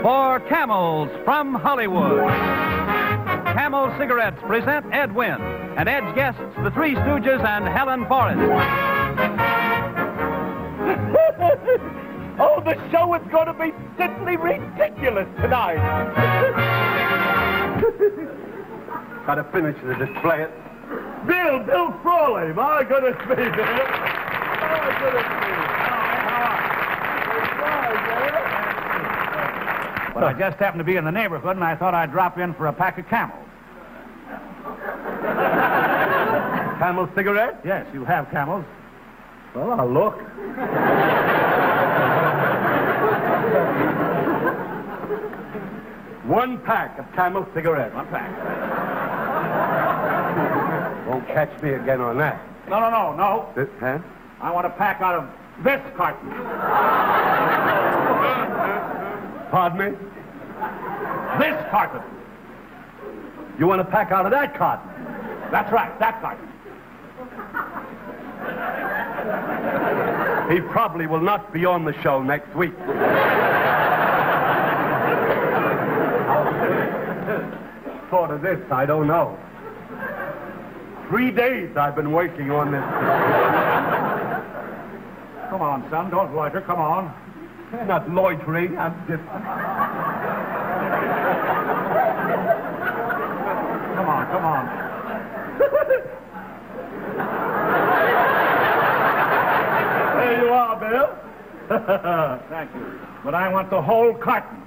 for Camels from Hollywood. Camel Cigarettes present Ed Wynn and Ed's guests, the Three Stooges and Helen Forrest. Oh, the show is going to be simply ridiculous tonight. Gotta finish the display. Bill Frawley, my goodness me, Bill. My goodness me. Well, I just happened to be in the neighborhood, and I thought I'd drop in for a pack of Camels. Camel cigarette? Yes, you have Camels. Well, I'll look. One pack of Camel cigarettes. One pack. Won't catch me again on that. No. This, huh? I want a pack out of this carton. Pardon me? This carton. You want a pack out of that carton? That's right, that carton. He probably will not be on the show next week. Thought of this, I don't know. 3 days I've been working on this. Come on, son, don't loiter, come on. Not loitering, I'm just... Come on. There you are, Bill. Thank you. But I want the whole carton.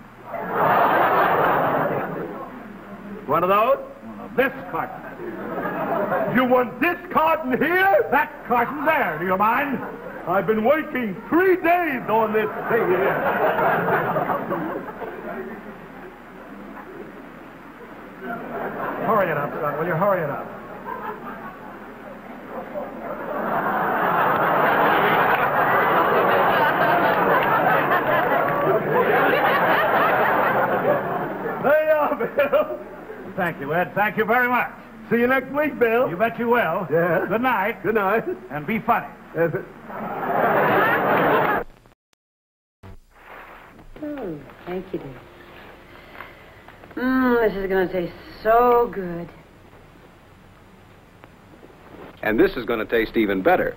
One of those? This carton. You want this carton here? That carton there, do you mind? I've been working 3 days on this thing here. Hurry it up, son. Will you hurry it up? There you are, Bill. Thank you, Ed. Thank you very much. See you next week, Bill. You bet you will. Yeah. Good night. Good night. And be funny. Yes, Oh, thank you, dear. This is going to taste so good. And this is going to taste even better.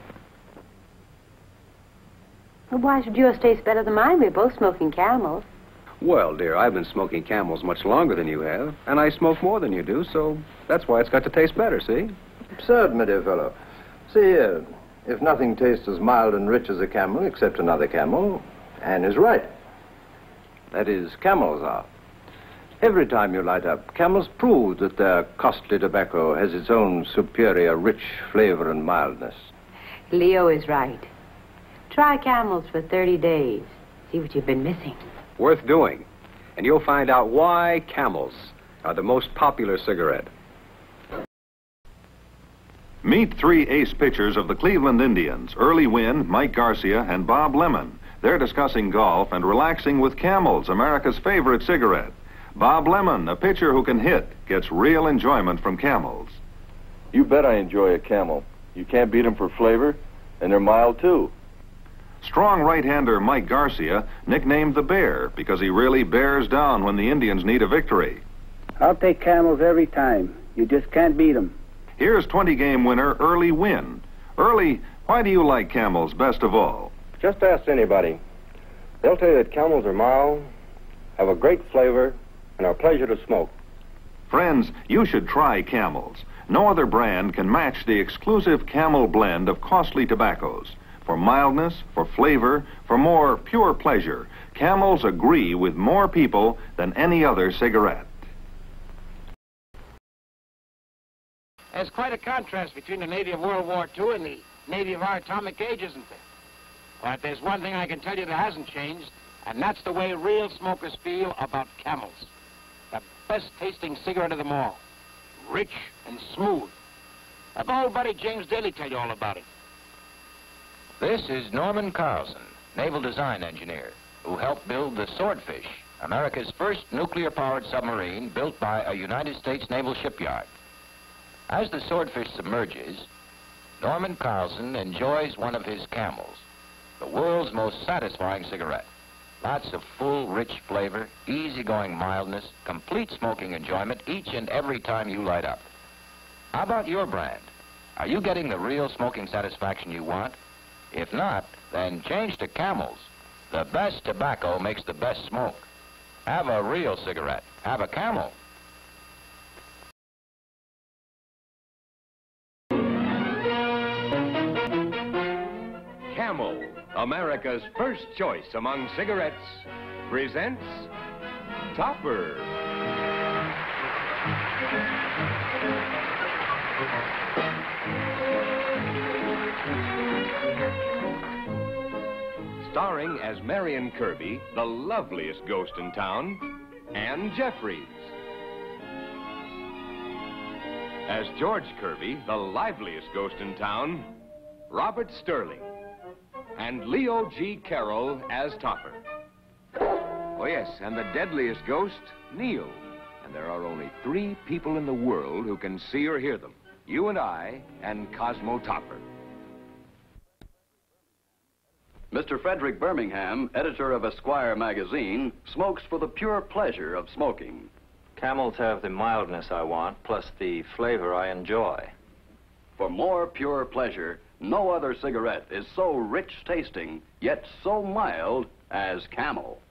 Well, why should yours taste better than mine? We're both smoking Camels. Well, dear, I've been smoking Camels much longer than you have, and I smoke more than you do, so that's why it's got to taste better, see? Absurd, my dear fellow. See, if nothing tastes as mild and rich as a Camel except another Camel, Anne is right. That is, Camels are. Every time you light up, Camels prove that their costly tobacco has its own superior rich flavor and mildness. Leo is right. Try Camels for 30 days. See what you've been missing. Worth doing. And you'll find out why Camels are the most popular cigarette. Meet 3 ace pitchers of the Cleveland Indians, Early Wynn, Mike Garcia, and Bob Lemon. They're discussing golf and relaxing with Camels, America's favorite cigarette. Bob Lemon, a pitcher who can hit, gets real enjoyment from Camels. You bet I enjoy a Camel. You can't beat them for flavor, and they're mild, too. Strong right-hander Mike Garcia, nicknamed the Bear because he really bears down when the Indians need a victory. I'll take Camels every time. You just can't beat them. Here's 20-game winner Early Wynn. Early, why do you like Camels best of all? Just ask anybody. They'll tell you that Camels are mild, have a great flavor, and are a pleasure to smoke. Friends, you should try Camels. No other brand can match the exclusive Camel blend of costly tobaccos. For mildness, for flavor, for more pure pleasure, Camels agree with more people than any other cigarette. There's quite a contrast between the Navy of World War II and the Navy of our atomic age, isn't there? But there's one thing I can tell you that hasn't changed, and that's the way real smokers feel about Camels. The best tasting cigarette of them all. Rich and smooth. Have old buddy James Daly tell you all about it. This is Norman Carlson, naval design engineer, who helped build the Swordfish, America's first nuclear-powered submarine built by a United States naval shipyard. As the Swordfish submerges, Norman Carlson enjoys one of his Camels, the world's most satisfying cigarette. Lots of full, rich flavor, easygoing mildness, complete smoking enjoyment each and every time you light up. How about your brand? Are you getting the real smoking satisfaction you want? If not, then change to Camels. The best tobacco makes the best smoke. Have a real cigarette. Have a Camel. Camel, America's first choice among cigarettes, presents Topper. Starring as Marion Kirby, the loveliest ghost in town, Ann Jeffries. As George Kirby, the liveliest ghost in town, Robert Sterling. And Leo G. Carroll as Topper. Oh, yes, and the deadliest ghost, Neil. And there are only 3 people in the world who can see or hear them. You and I and Cosmo Topper. Mr. Frederick Birmingham, editor of Esquire magazine, smokes for the pure pleasure of smoking. Camels have the mildness I want, plus the flavor I enjoy. For more pure pleasure, no other cigarette is so rich tasting, yet so mild as Camel.